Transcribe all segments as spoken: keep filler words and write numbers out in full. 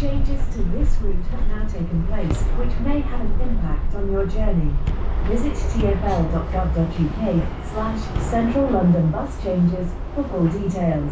Changes to this route have now taken place, which may have an impact on your journey. Visit t f l dot gov dot u k slash Central London Bus Changes for full details.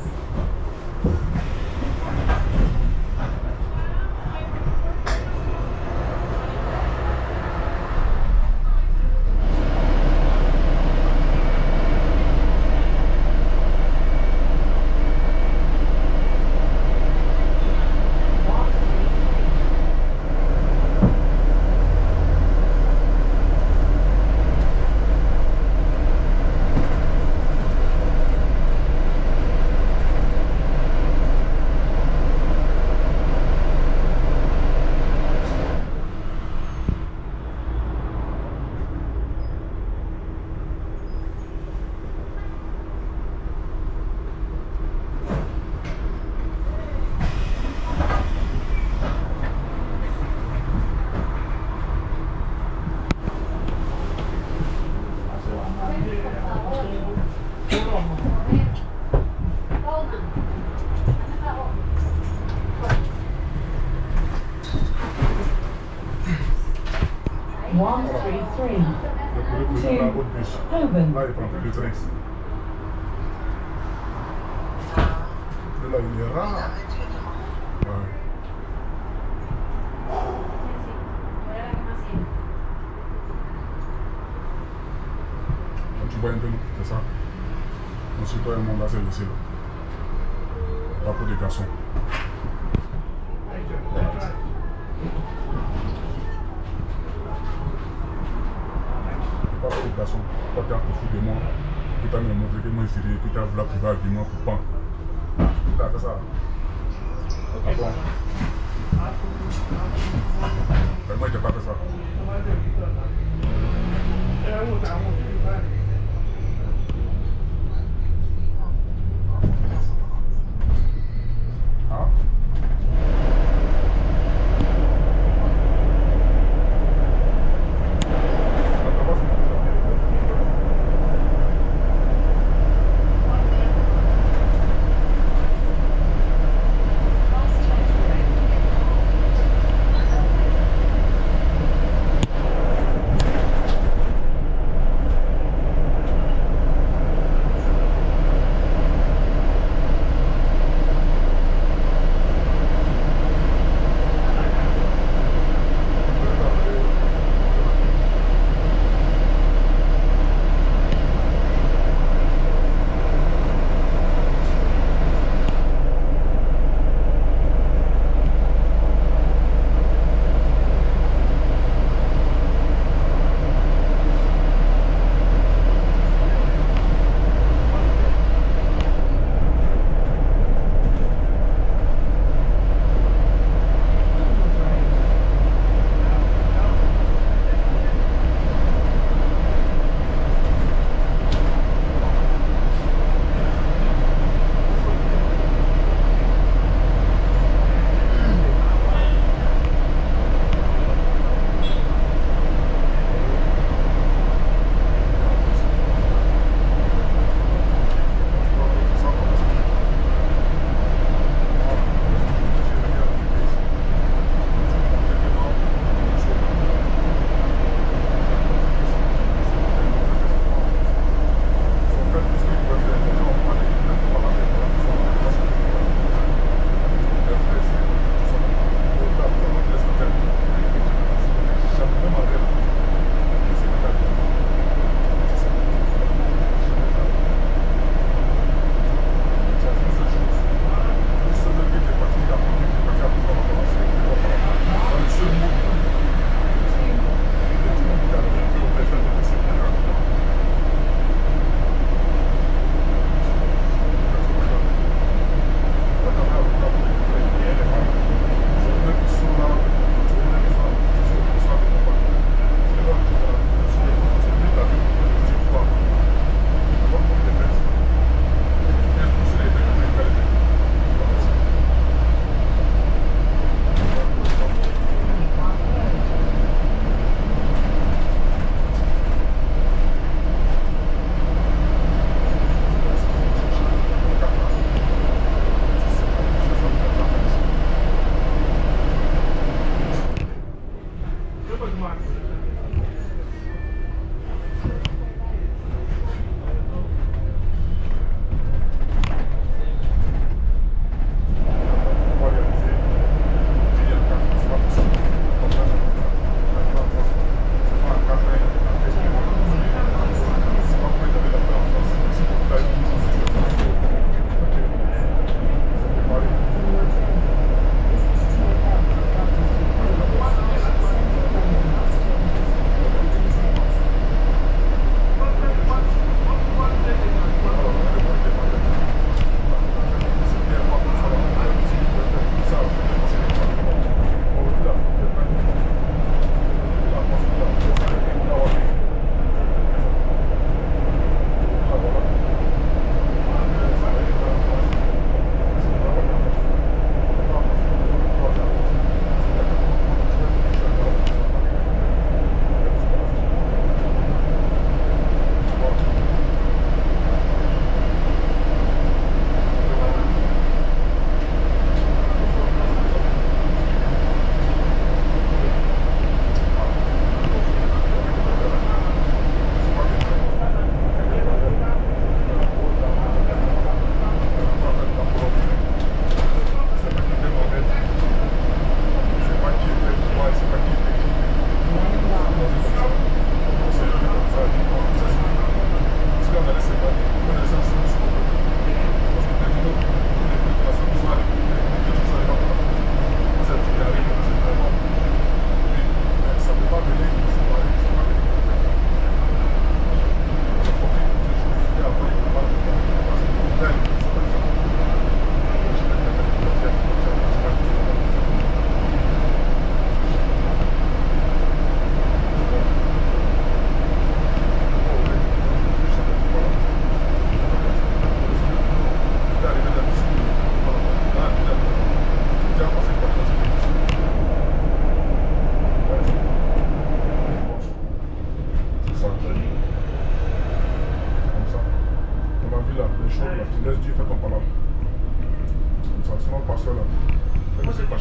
one three three to Holborn. Tu vois un peu, c'est ça. Ensuite, toi et le monde là, c'est le ciel. Pas pour des garçons. Pas pour des garçons. Toi, t'es un peu fou de moi. Puis t'as me montré que moi, je dirais, puis t'as voulu la priver avec moi pour pas. T'as fait ça. Ah bon? Mais moi, j'ai pas fait ça. Hein?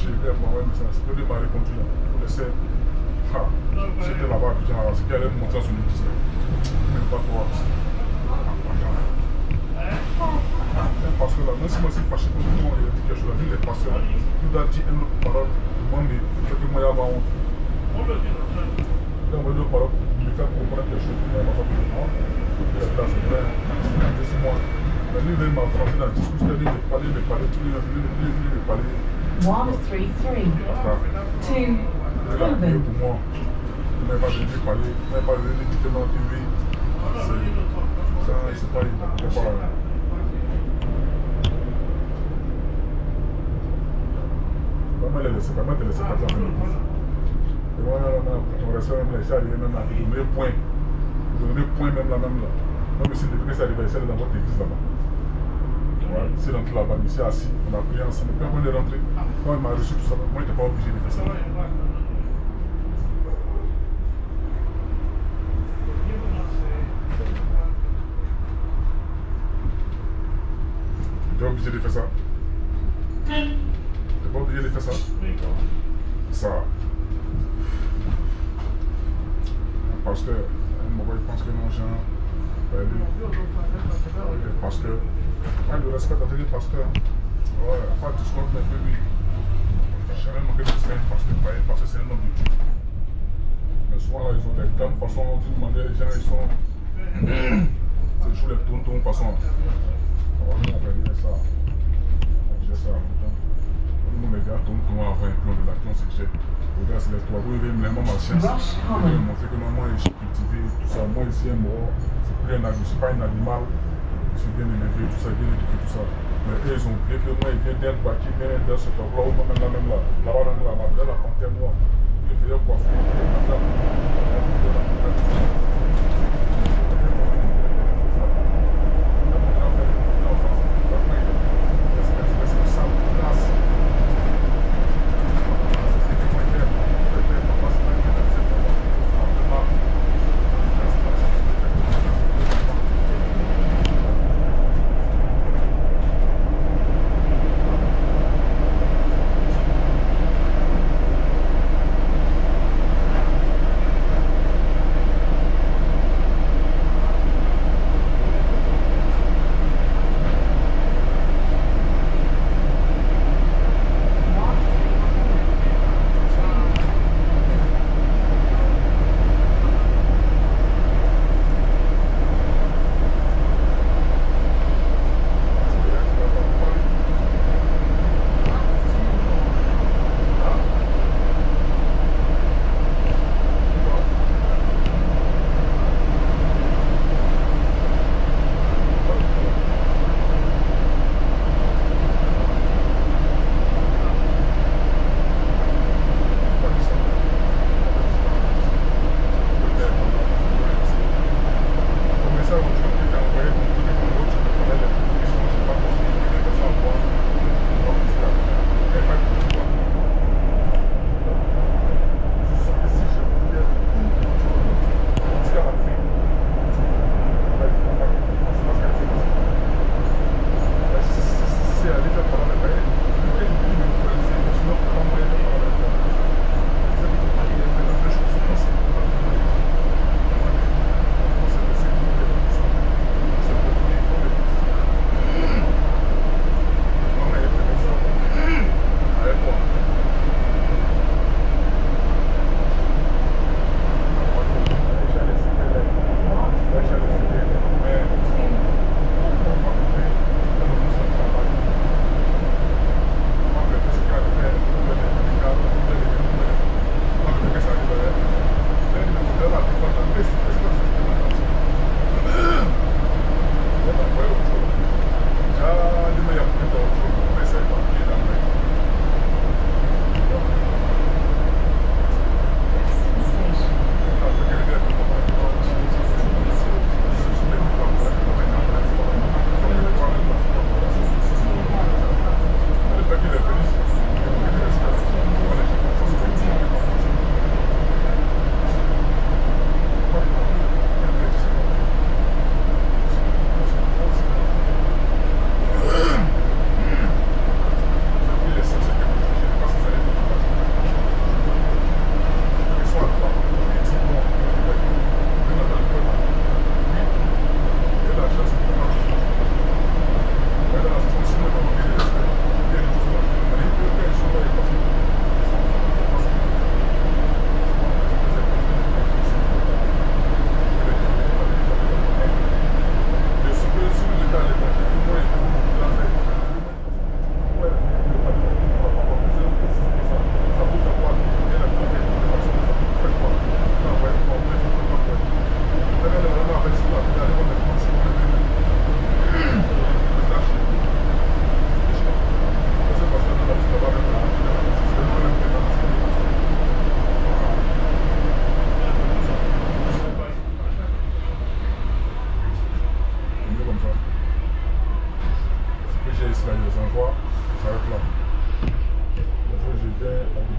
fâché, il m'a envoyé un message. Il m'a répondu là. Je laissais. Ah, j'étais là-bas à Abidjan, c'est qu'elle allait me montrer sur le disque. Même pas toi. Un pasteur là, même si moi je suis fâché contre moi, il a dit quelque chose là, lui, les pasteurs, il doit dire une autre parole. Moi, mais il faut que moi, il y a honte. Il a envoyé deux paroles pour lui faire comprendre quelque chose. Il a pas fait de moi. Il a dit là, c'est vrai. C'est moi. Mais lui, il m'a frappé dans la discussion, il m'a parlé, il m'a parlé, il m'a parlé. one three three. two. Il a prié pour moi. Il m'a pas venu parler, il m'a pas venu dire que non, T V. Ça, c'est pas, il ne peut pas. Vraiment, il a laissé, vraiment, il a laissé pas de la même chose. Et moi, ton respect, même là, il s'est arrivé même là, il donné point. Il donné point même là, même là. Même si le degré s'est arrivé, c'est dans votre église là-bas. Ouais, c'est rentré là-bas, il s'est assis, on a prié ensemble. Puis quand on est rentré, quand il m'a reçu tout ça, moi, il n'était pas obligé de faire ça. Tu n'es pas obligé de faire ça. Tu n'es pas obligé de faire ça. Ça. Un pasteur, un mauvais, il pense que non, Jean. Ben lui, le pasteur. Ah, le respect d'entrer le pasteur. Ouais, pas de discours, mais lui. J'ai jamais manqué de respect un pasteur, parce que c'est un homme de Dieu. Mais souvent, là, ils ont des gammes, façon, on dit demander les gens, ils sont. C'est toujours les tontons, façon. Alors, nous, on va dire ça. On dit ça en même temps. Nous, les gars, tontons avant un plan de la clon, c'est que j'ai. Regarde, c'est l'histoire. Vous avez même ma science. Vous avez montré que moi, je suis cultivé, tout ça. Moi, ici, un mort. C'est plus un animal. Je ne suis pas un animal. Je suis bien élevé, tout ça, bien éduqué, tout ça. Mais eux, ils ont oublié que moi, ils viennent d'un bâti, ils viennent d'un secteur là, ou même là, même là. Là-bas, même là, ma la panthère noire. Je faisais quoi faire.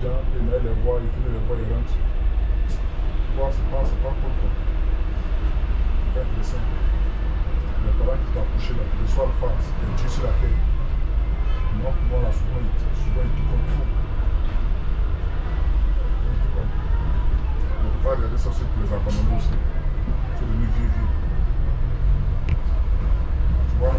étudiants, et ils les voient, ils finissent les voir, ils rentrent. Tu vois, c'est pas, c'est pas cool quoi. C'est pas intéressant. Les parents qui t'ont accouché là, le soir face, les dieux sur la tête. Moi, pour moi, là, souvent, souvent, ils te comme fou. Ils te comme. On ne peut pas regarder ça sur les abandonnés aussi. C'est devenu vieux, vieux. Tu vois?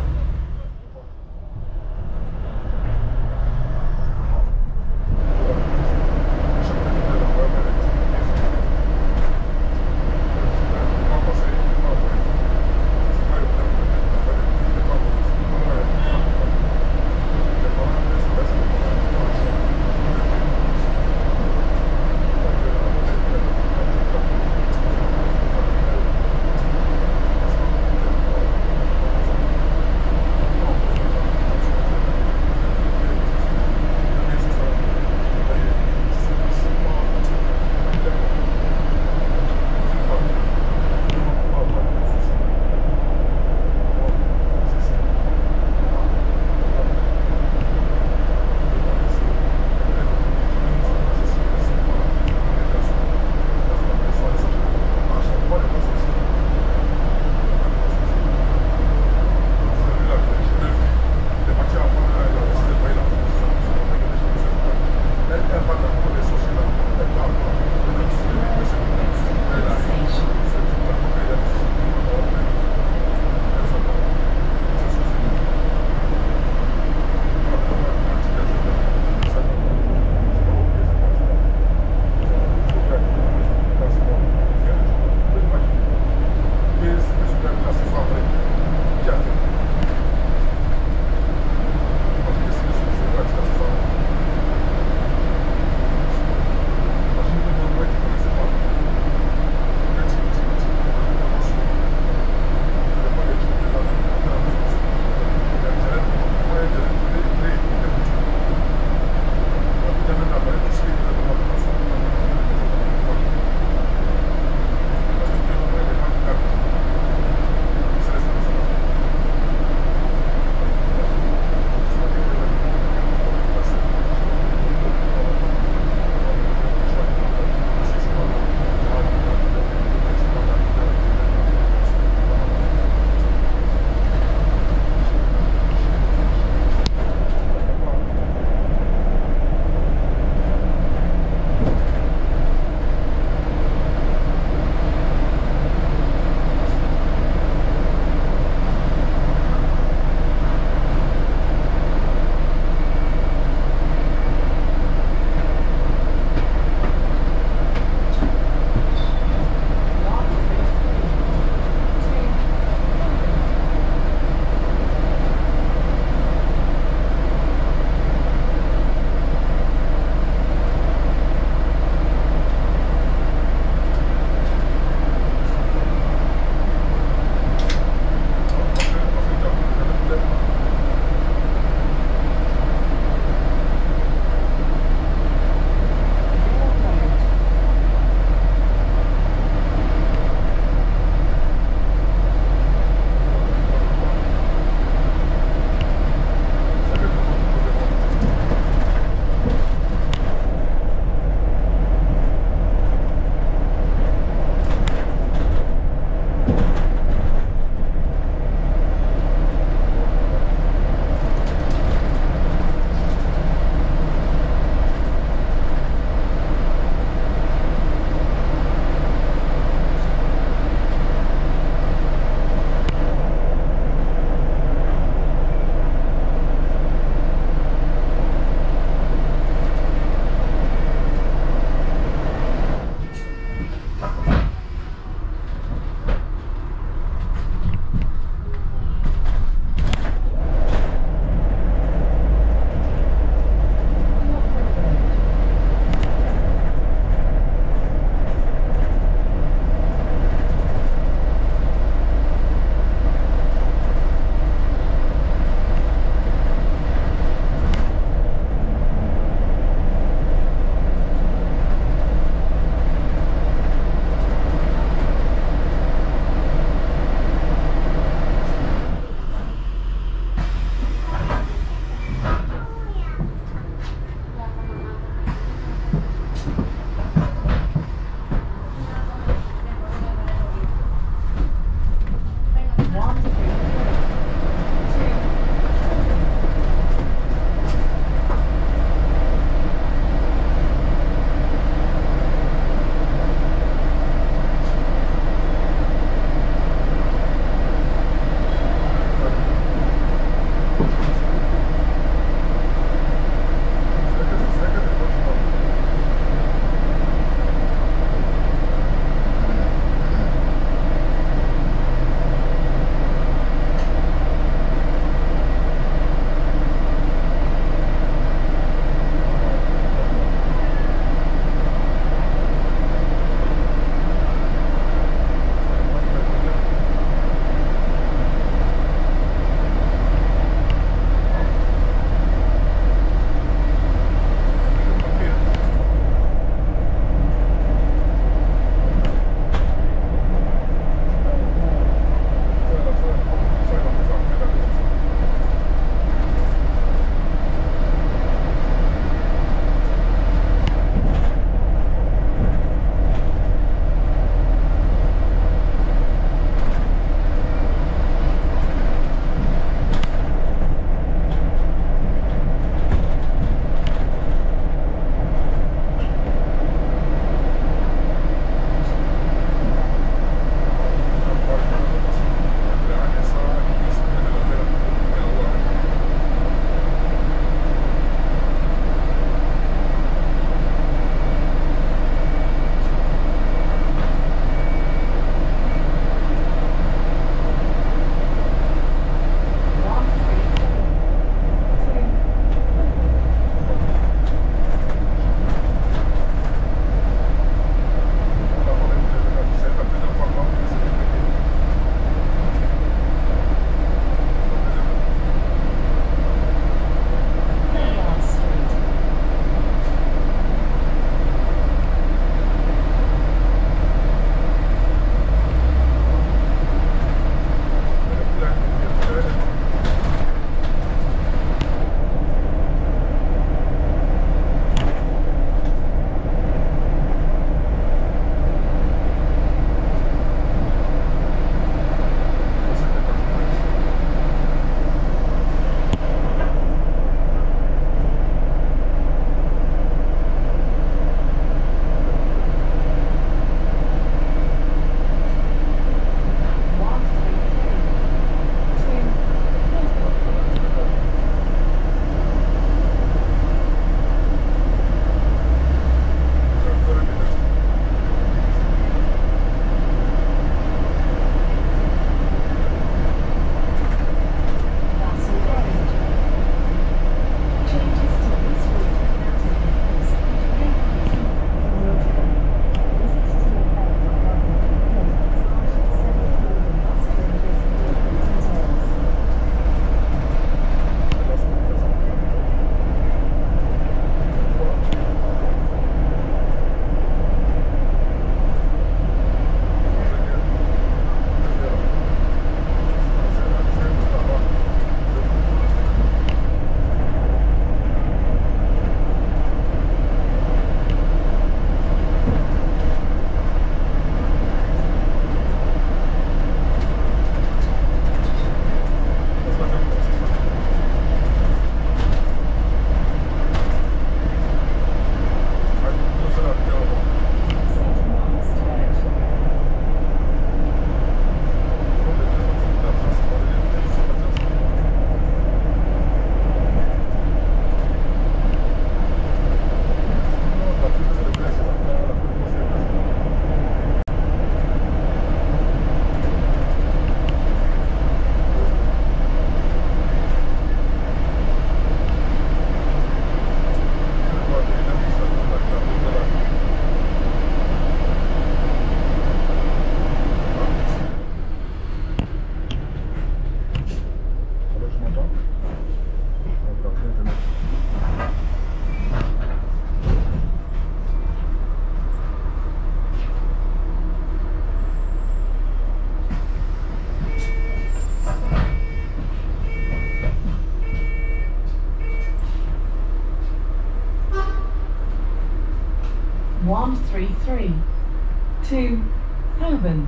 one three three to Holborn.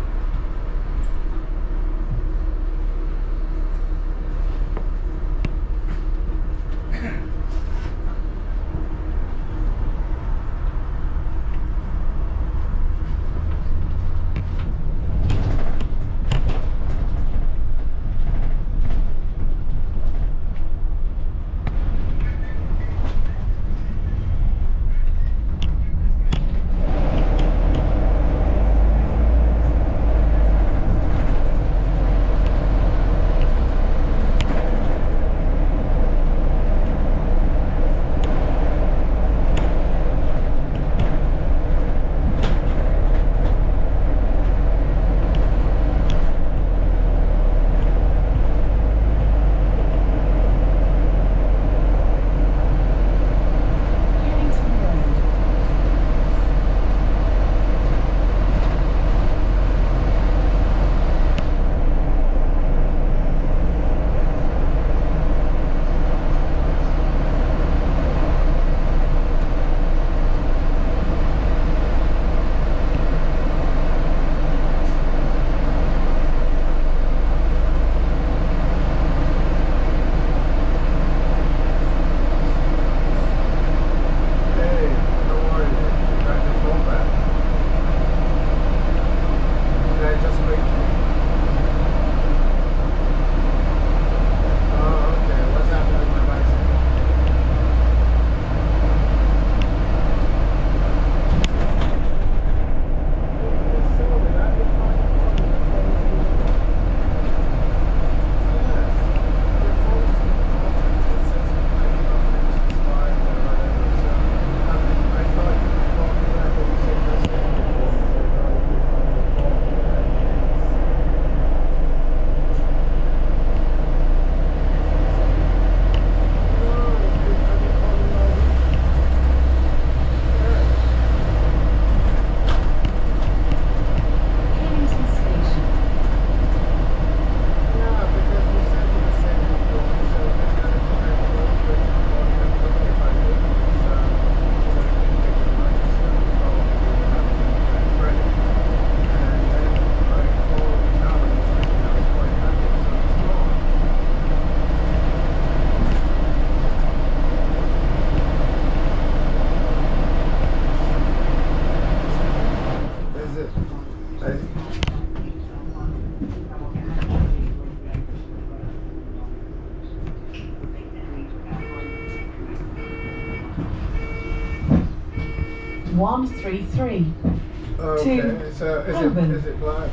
one three three Okay, to so is it, Holborn. is it black?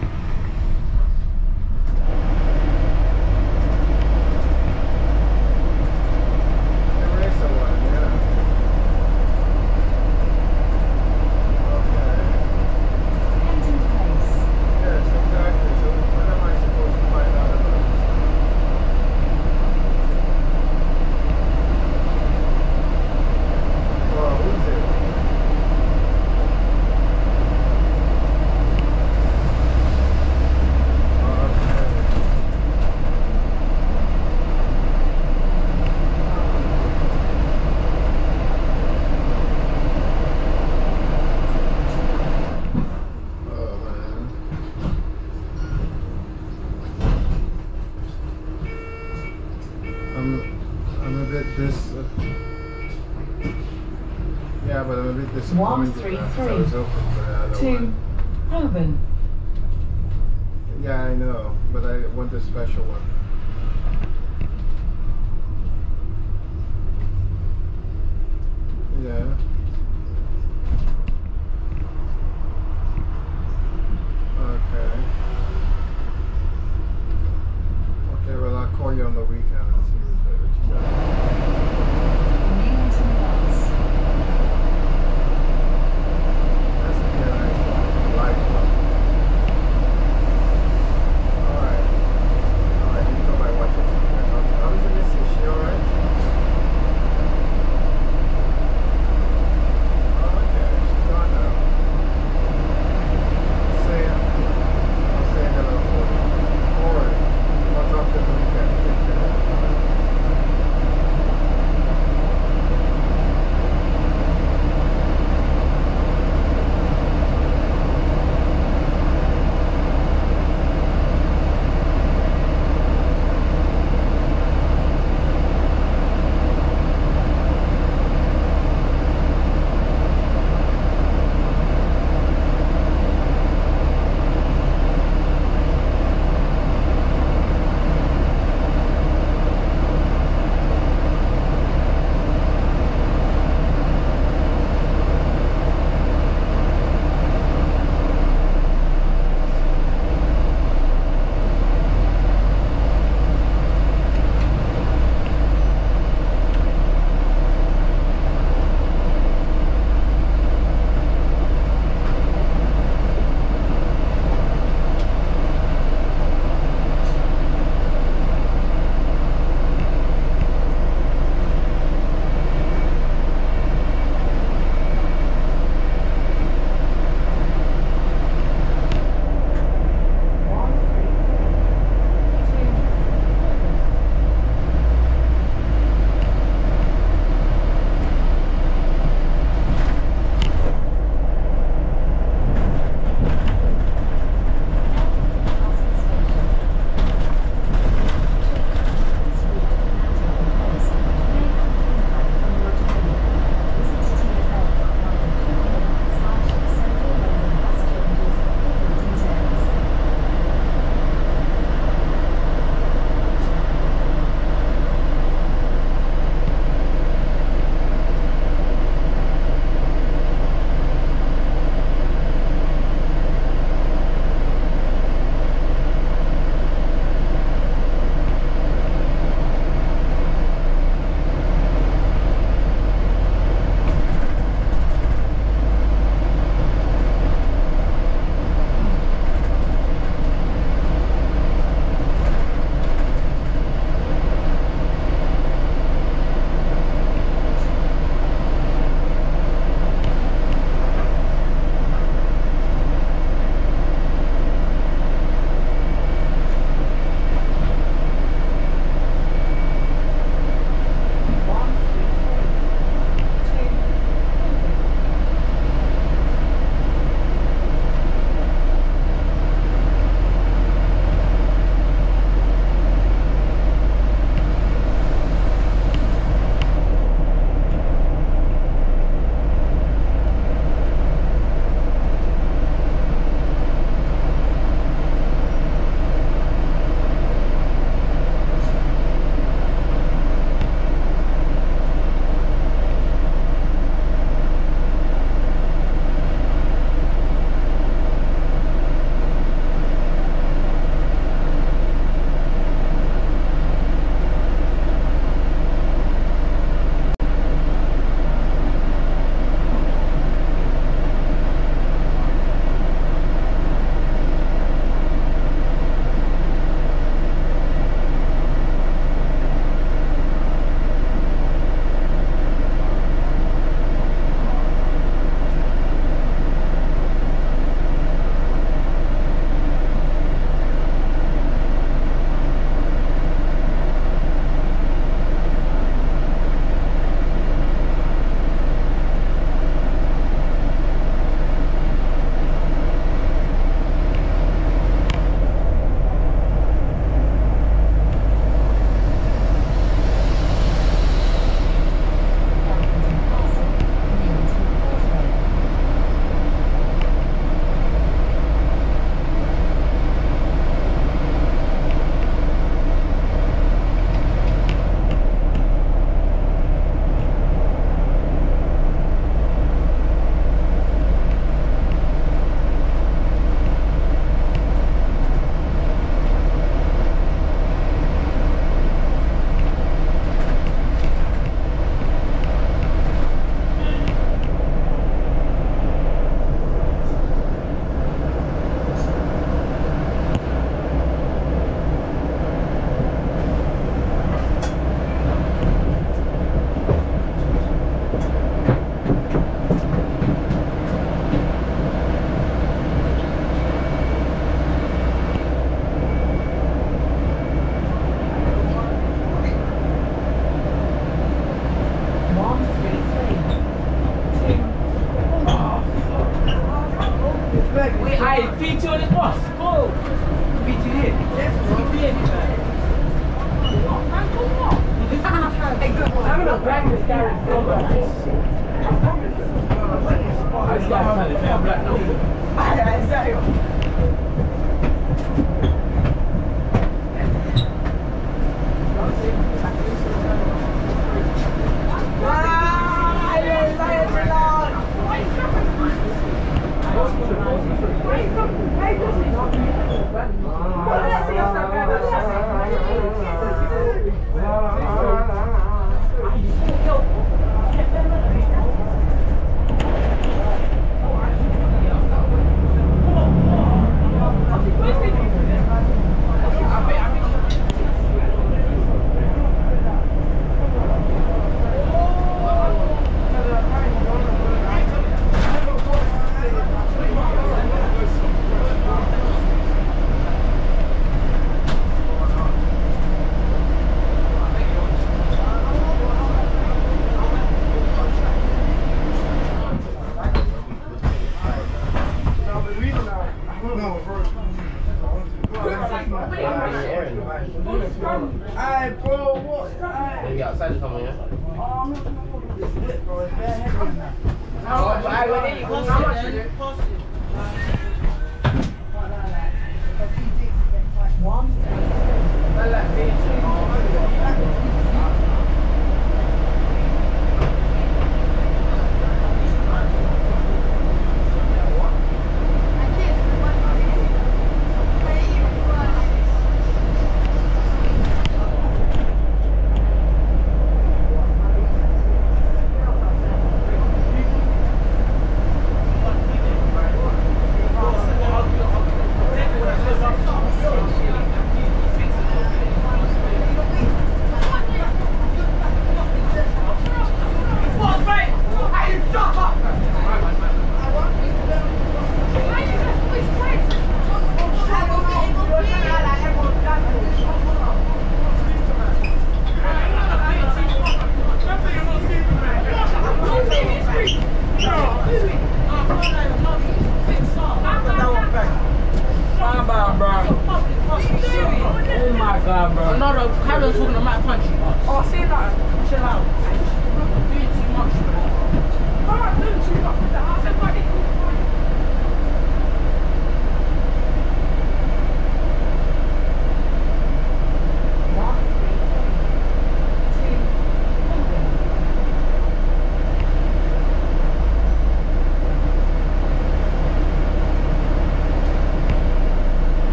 There is a one, yeah. Okay. Kennington Place. Yes, exactly. So when am I supposed to find out about this? Oh, who's it? This, uh, yeah, but I'm a bit disappointed. one three that I was three open for the other to one. Holborn. Yeah, I know, but I want a special one. Yeah. Okay. Okay, well I'll call you on the weekend and see what you got. Kennington Bus. That's a good nice one. Light one. Alright. Alright, you know my watch is how is the missus? She alright? Alright, bro, what? Alright. Maybe outside or something, yeah? Oh, no, no, no, this is it, bro. It's bare heavy now. How much? How much is it? One. I like being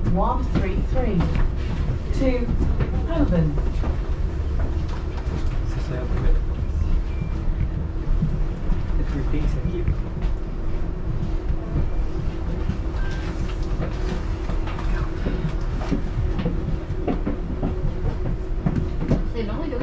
one three three. To Holborn. Ça c'est un peu. Everything c'est qui? C'est long, Louis.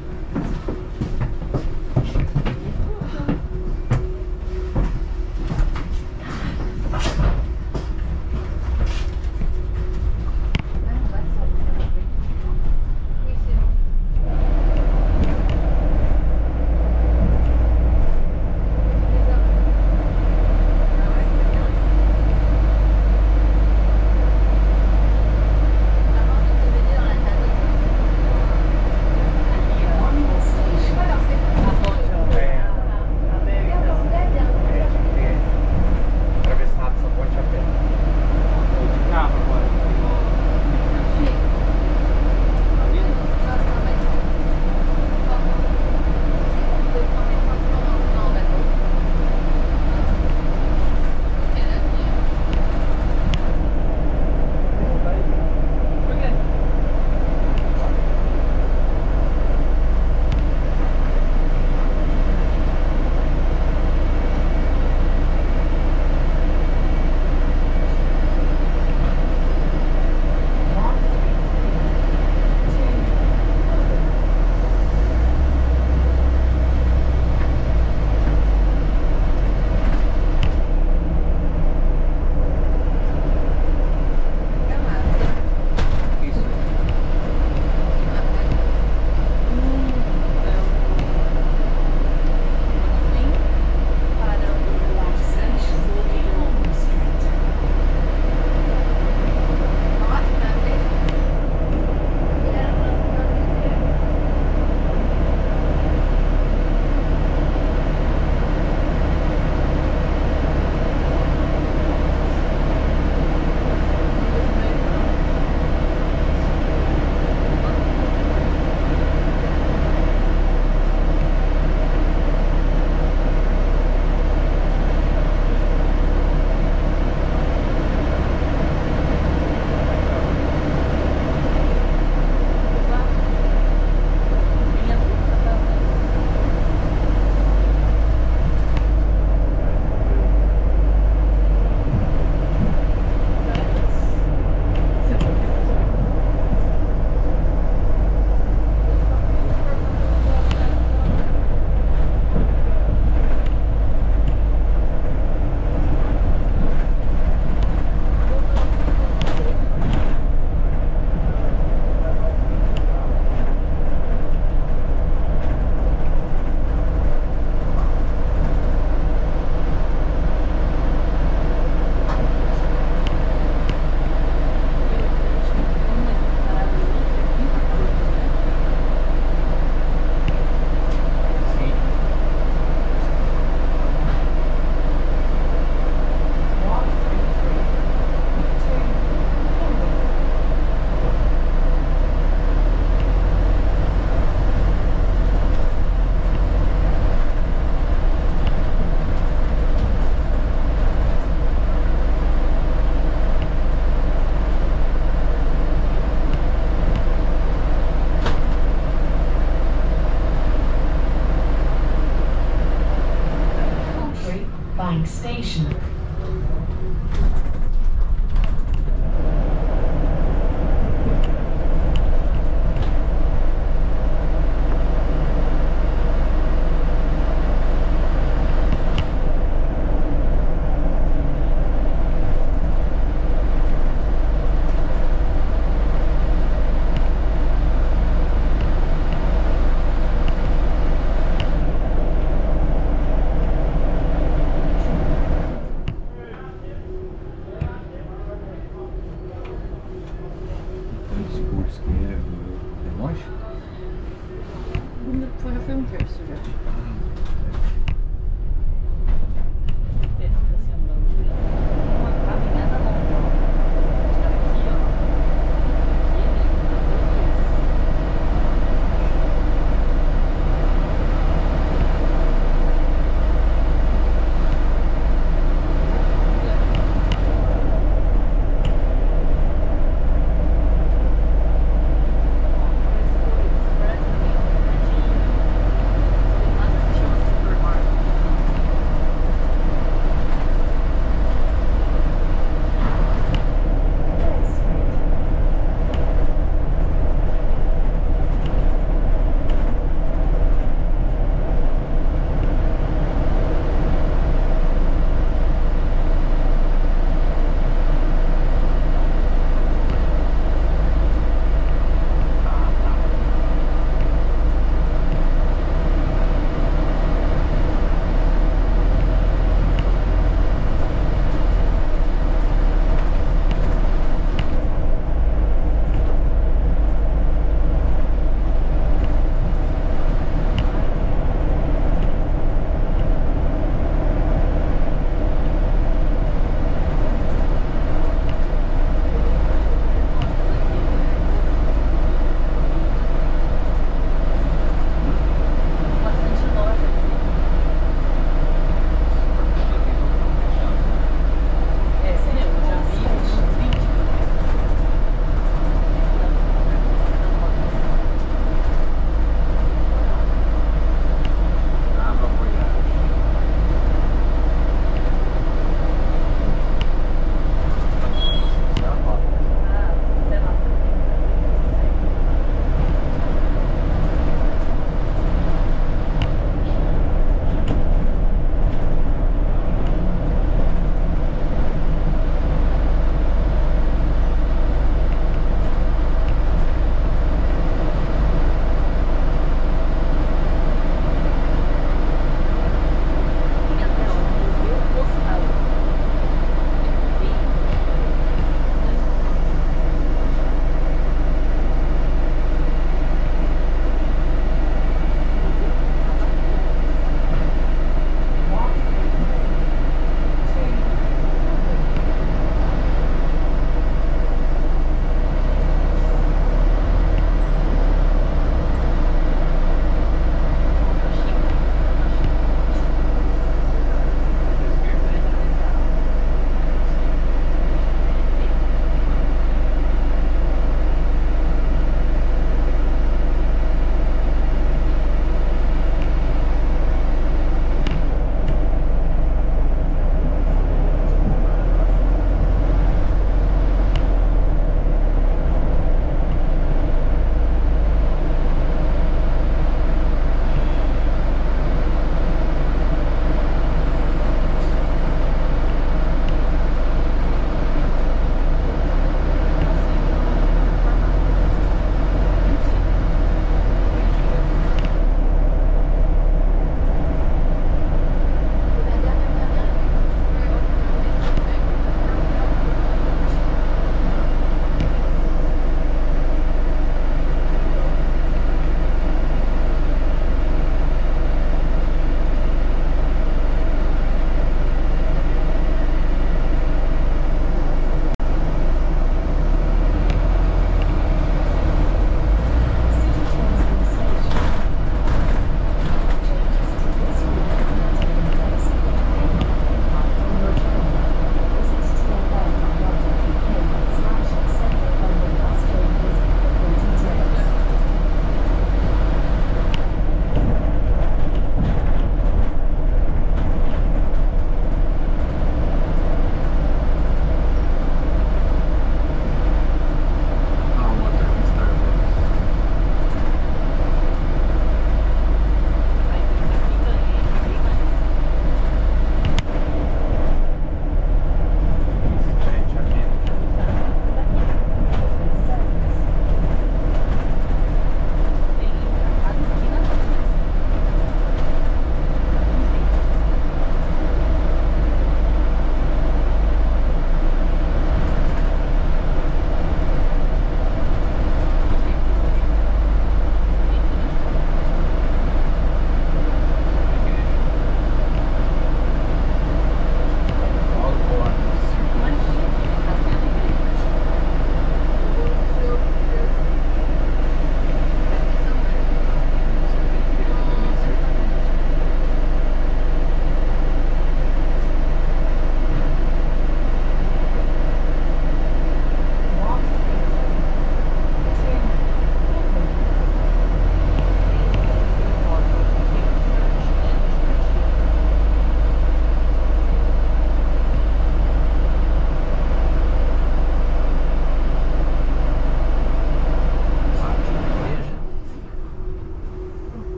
Station. Foi no filme terço já.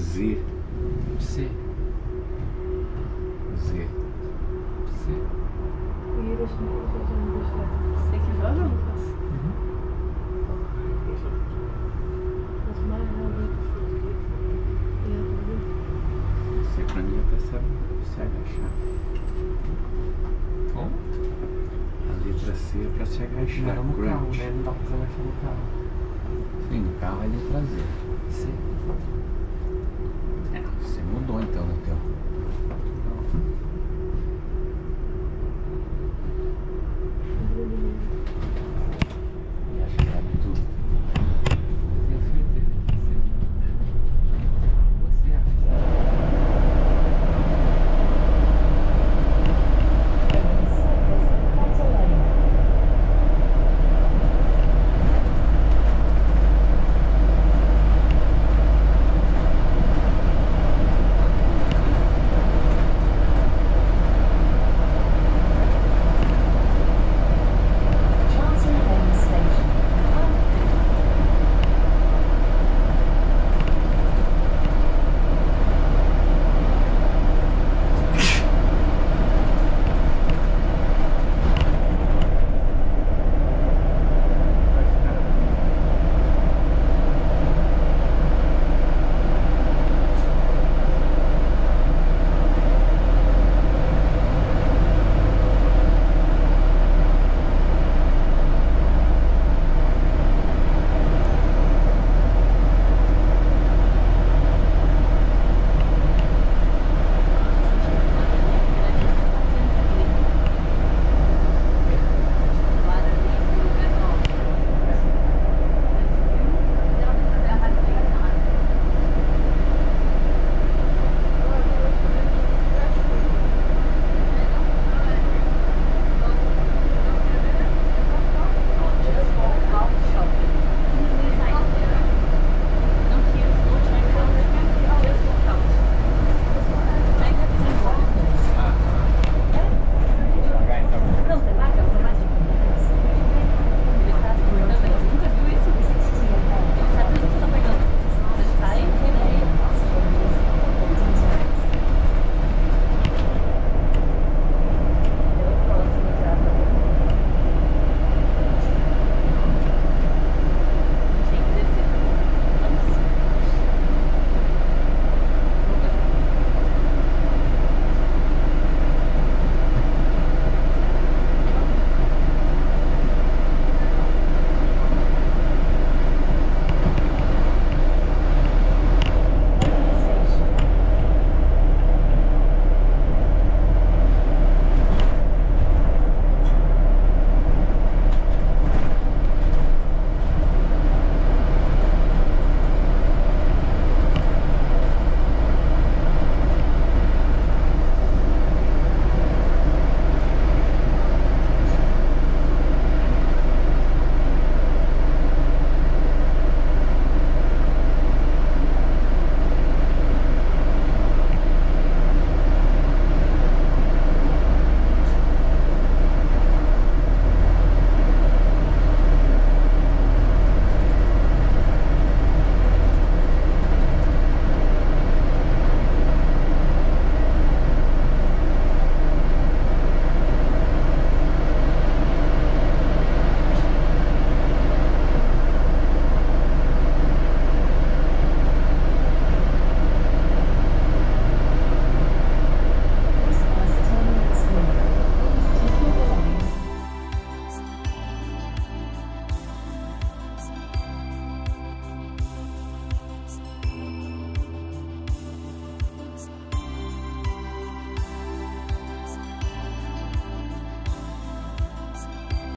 Z. C. Z. C. Sei que joga, Lucas? C pra mim até sabe se agachar. Como? A letra C é pra se agachar. Não no carro, Crunch. né? Não dá pra você agachar no carro. Sim, no carro é letra Z. C. É, você mudou então no teu. Não.